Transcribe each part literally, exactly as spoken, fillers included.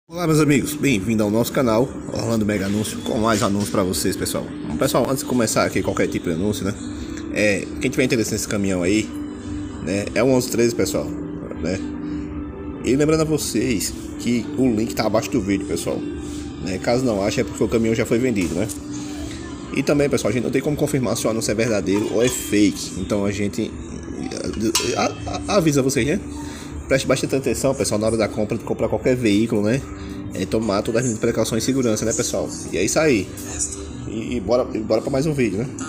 Olá meus amigos, bem-vindo ao nosso canal Orlando Mega Anúncio, com mais anúncios para vocês, pessoal. Bom, pessoal, antes de começar aqui qualquer tipo de anúncio, né, é, quem tiver interesse nesse caminhão aí, né, é o onze treze, pessoal, né, e lembrando a vocês que o link tá abaixo do vídeo, pessoal, né, caso não ache é porque o caminhão já foi vendido, né. E também, pessoal, a gente não tem como confirmar se o anúncio é verdadeiro ou é fake, então a gente a, a, avisa vocês, né. Preste bastante atenção, pessoal, na hora da compra, de comprar qualquer veículo, né? É tomar todas as precauções de segurança, né, pessoal? E é isso aí. E, e bora, e bora pra mais um vídeo, né?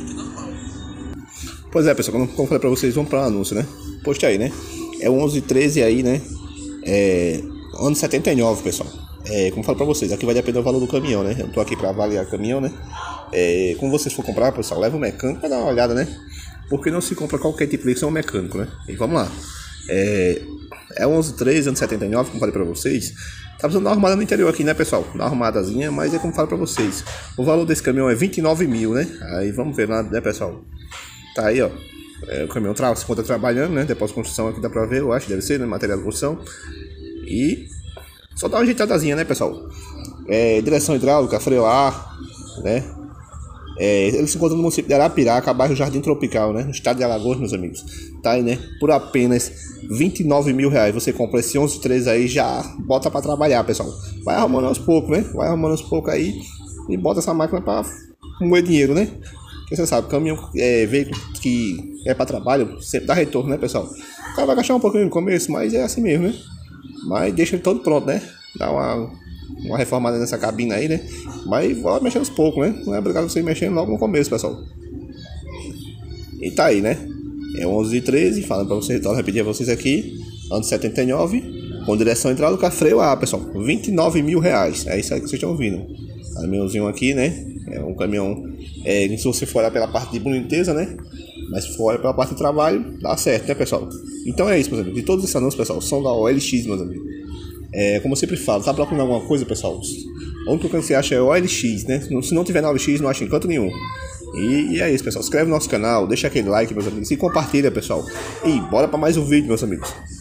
Pois é, pessoal, como, como eu falei pra vocês, vamos para o anúncio, né? Poste aí, né? É o onze treze aí, né? É ano setenta e nove, pessoal. É, como eu falo pra vocês, aqui vai depender do valor do caminhão, né? Eu tô aqui pra avaliar o caminhão, né? É, como vocês for comprar, pessoal, leva o mecânico pra dar uma olhada, né? Porque não se compra qualquer tipo de veículo sem um mecânico, né? E vamos lá. É, é o onze treze, ano setenta e nove, como falei pra vocês. Tá precisando dar uma arrumada no interior aqui, né, pessoal? Dar uma arrumadazinha, mas é como falo pra vocês. O valor desse caminhão é vinte e nove mil, né? Aí vamos ver lá, né, pessoal? Tá aí, ó. É, o caminhão tra se encontra trabalhando, né? Depósito de construção aqui dá pra ver, eu acho, deve ser, né? Material de construção. E só dá uma ajeitadazinha, né, pessoal? É, direção hidráulica, freio a ar, né? É, ele se encontra no município de Arapiraca, bairro Jardim Tropical, né? No estado de Alagoas, meus amigos. Tá aí, né? Por apenas vinte e nove mil reais. Você compra esse onze treze aí, já bota pra trabalhar, pessoal. Vai arrumando aos poucos, né? Vai arrumando aos poucos aí e bota essa máquina pra moer dinheiro, né? Porque você sabe, caminhão, é, veículo que é pra trabalho, sempre dá retorno, né, pessoal? O cara vai gastar um pouquinho no começo, mas é assim mesmo, né? Mas deixa ele todo pronto, né? Dá uma... uma reformada nessa cabina aí, né? Mas vai mexendo aos poucos, né? Não é obrigado você ir mexendo logo no começo, pessoal. E tá aí, né? É onze treze, falando pra vocês, então, repetir a vocês aqui. Ano setenta e nove, com direção hidráulica, freio a ar, pessoal. vinte e nove mil reais. É isso aí que vocês estão ouvindo. Caminhãozinho aqui, né? É um caminhão. É, se você for olhar pela parte de boniteza, né? Mas se for olhar pela parte de trabalho, dá certo, né, pessoal? Então é isso, meus amigos. De todos esses anúncios, pessoal, são da O L X, meus amigos. É, como eu sempre falo, tá procurando alguma coisa, pessoal? O único que você acha é O L X, né? Se não tiver na O L X, não acha em canto nenhum. E, e é isso, pessoal. Se inscreve no nosso canal, deixa aquele like, meus amigos, e compartilha, pessoal. E bora para mais um vídeo, meus amigos.